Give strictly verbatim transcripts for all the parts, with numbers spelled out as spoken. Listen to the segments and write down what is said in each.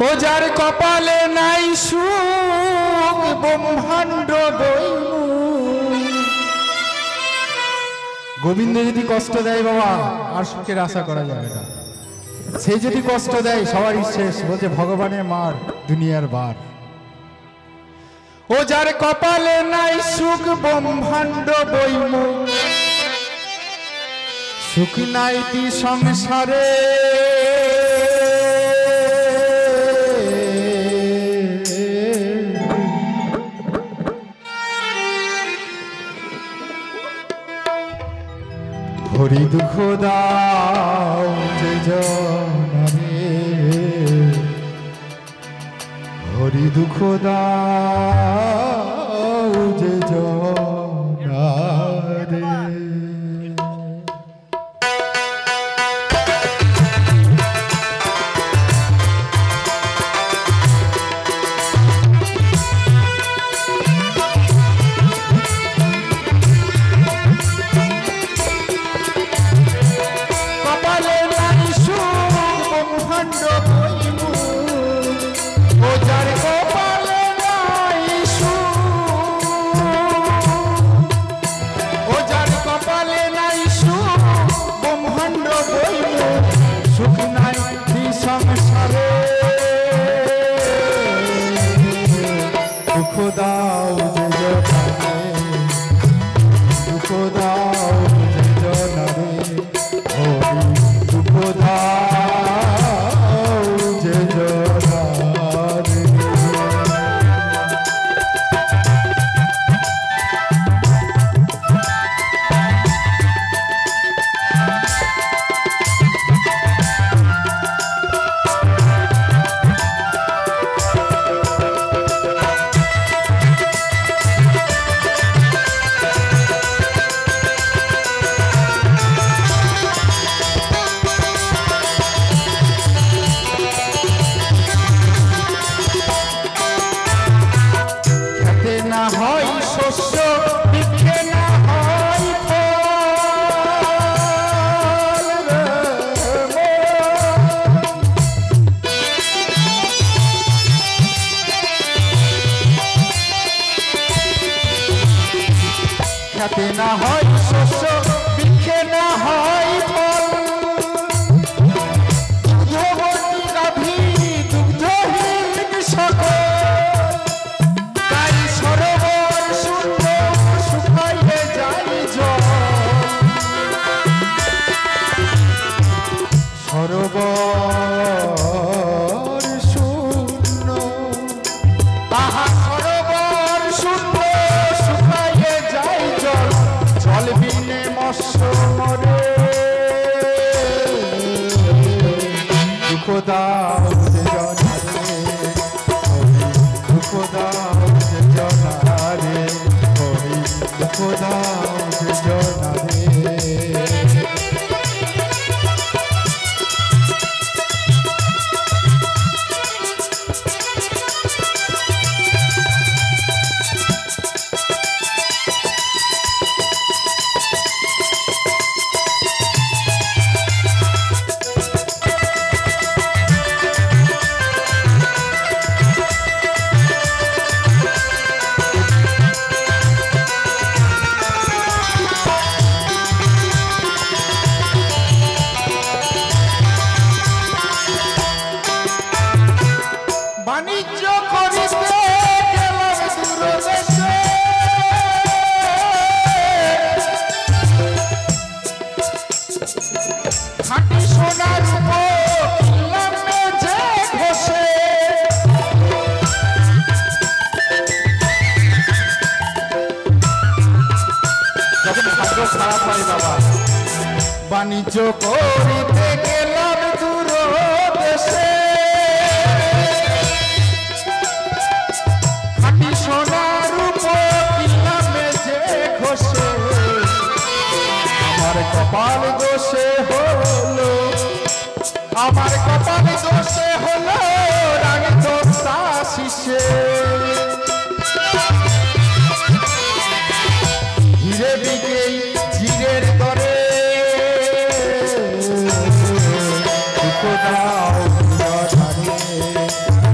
ও যার কপালে নাই সুখ ব্রহ্মাণ্ড বইমু। গোবিন্দ যদি কষ্ট দেয় বাবা আর সুখের আশা করা যাবে না। সে যদি কষ্ট দেয় সবারই শেষ, বলছে ভগবানের মার দুনিয়ার বার। ও যার কপালে নাই সুখ ব্রহ্মাণ্ড বইমু, সুখ নাইতি সংসারে হরি দুঃখ দাও যে জনারে, হরি দুঃখ দাও যে জনারে। না হয় শস্য বৃক্ষে না হয় ফল, দুগ্ধবতী গাভী দুগ্ধহীন সকল, তাই সরোবর শূন্য শুকাইয়ে যায় জল, সরোবর শূন্য আহা সরোবর শূন্য শুকাইয়ে যায় জল, জল বিনে মৎস্য মরে, দুঃখ দাও যে জনারে, দুঃখ দাও যে জনারে, হরি দুঃখ দাও যে জনারে। বাণিজ্য করিতে গেলাম দূর দেশে, খাঁটি সোনার কিনলাম যে ঘষে, যখন ভাগ্য খারাপ হয় বাবা, বাণিজ্য করিতে গেলাম দূর দেশে, সোনার কিনলামে যে ঘষে, আমার কপাল দোষে হলো, আমার কপাল দোষে হলো রাগ দোষা শিষে, ধীরে দিকে জিরের দরে, দুঃখ দাও জনারে,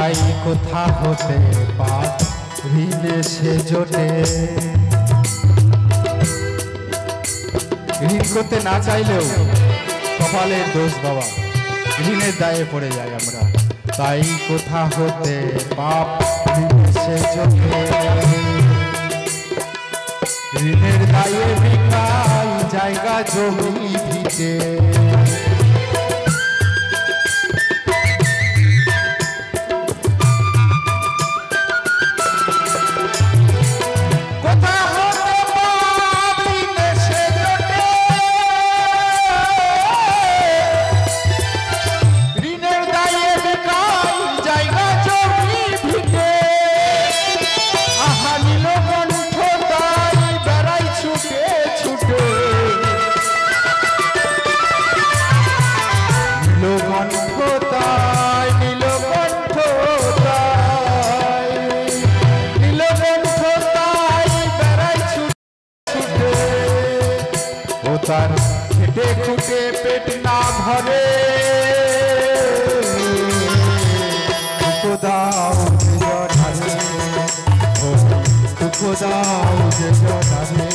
তাই কোথা হতে পাপ ঋণে সে জোটে। ঋণ করতে না চাইলেও কপালের দোষ বাবা, ঋণের দায়ে পড়ে যায় আমরা। তাই কোথা হতে পাপ ঋণে সে জোটে। ঋণের দায়ে বিকাই জায়গা জমি ভিটে। তার খেটে খুটে পেট না ভরে, দুঃখ দাও যে জনারে, দুঃখ দাও যে জনারে।